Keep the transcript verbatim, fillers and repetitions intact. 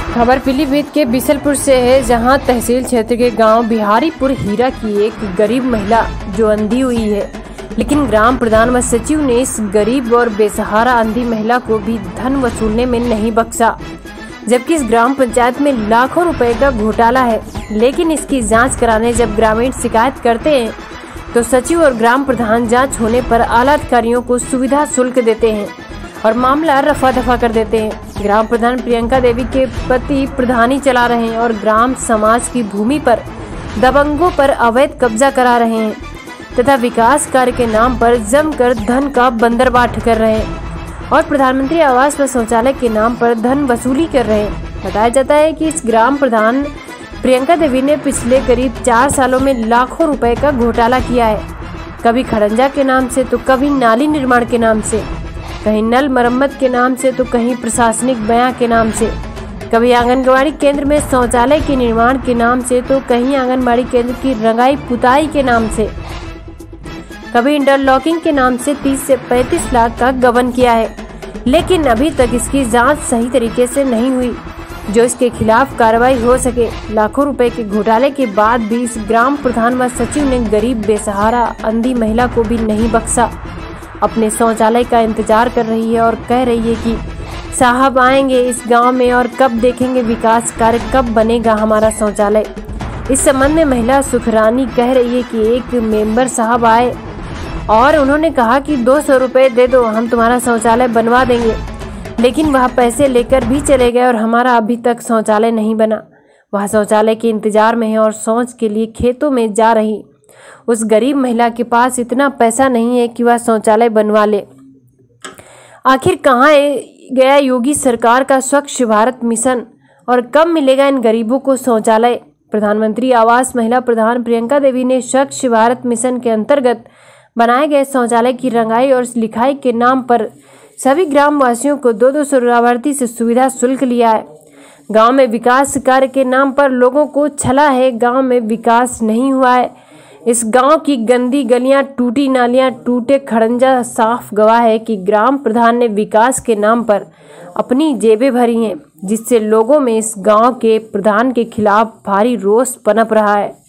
खबर पीलीभीत के बिसलपुर से है, जहां तहसील क्षेत्र के गांव बिहारीपुर हीरा की एक गरीब महिला जो अंधी हुई है, लेकिन ग्राम प्रधान व सचिव ने इस गरीब और बेसहारा अंधी महिला को भी धन वसूलने में नहीं बख्शा, जबकि इस ग्राम पंचायत में लाखों रुपए का घोटाला है। लेकिन इसकी जांच कराने जब ग्रामीण शिकायत करते हैं तो सचिव और ग्राम प्रधान जांच होने पर आला अधिकारियों को सुविधा शुल्क देते हैं और मामला रफा दफा कर देते हैं। ग्राम प्रधान प्रियंका देवी के पति प्रधानी चला रहे हैं और ग्राम समाज की भूमि पर दबंगों पर अवैध कब्जा करा रहे हैं तथा विकास कार्य के नाम पर जमकर धन का बंदरबाट कर रहे हैं और प्रधानमंत्री आवास व शौचालय के नाम पर धन वसूली कर रहे हैं। बताया जाता है कि इस ग्राम प्रधान प्रियंका देवी ने पिछले करीब चार सालों में लाखों रुपए का घोटाला किया है, कभी खड़ंजा के नाम से तो कभी नाली निर्माण के नाम से, कहीं नल मरम्मत के नाम से तो कहीं प्रशासनिक बयां के नाम से, कभी आंगनबाड़ी केंद्र में शौचालय के निर्माण के नाम से तो कहीं आंगनबाड़ी केंद्र की रंगाई पुताई के नाम से, कभी इंटरलॉकिंग के नाम से तीस से पैंतीस लाख का गबन किया है। लेकिन अभी तक इसकी जांच सही तरीके से नहीं हुई जो इसके खिलाफ कार्रवाई हो सके। लाखों रुपए के घोटाले के बाद भी इस ग्राम प्रधान व सचिव ने गरीब बेसहारा अंधी महिला को भी नहीं बख्शा। अपने शौचालय का इंतजार कर रही है और कह रही है कि साहब आएंगे इस गांव में और कब देखेंगे विकास कार्य, कब बनेगा हमारा शौचालय। इस संबंध में महिला सुखरानी कह रही है कि एक मेंबर साहब आए और उन्होंने कहा कि दो सौ रुपये दे दो, हम तुम्हारा शौचालय बनवा देंगे, लेकिन वह पैसे लेकर भी चले गए और हमारा अभी तक शौचालय नहीं बना। वह शौचालय के इंतजार में है और शौच के लिए खेतों में जा रही उस गरीब महिला के पास इतना पैसा नहीं है कि वह शौचालय बनवा ले। आखिर कहाँ गया योगी सरकार का स्वच्छ भारत मिशन और कब मिलेगा इन गरीबों को शौचालय। प्रधानमंत्री आवास महिला प्रधान प्रियंका देवी ने स्वच्छ भारत मिशन के अंतर्गत बनाए गए शौचालय की रंगाई और लिखाई के नाम पर सभी ग्रामवासियों को दो दो सौ लाभार्थी से सुविधा शुल्क लिया है। गांव में विकास कार्य के नाम पर लोगों को छला है, गांव में विकास नहीं हुआ है। इस गांव की गंदी गलियां, टूटी नालियां, टूटे खड़ंजा साफ गवाह है कि ग्राम प्रधान ने विकास के नाम पर अपनी जेबें भरी हैं, जिससे लोगों में इस गांव के प्रधान के खिलाफ भारी रोष पनप रहा है।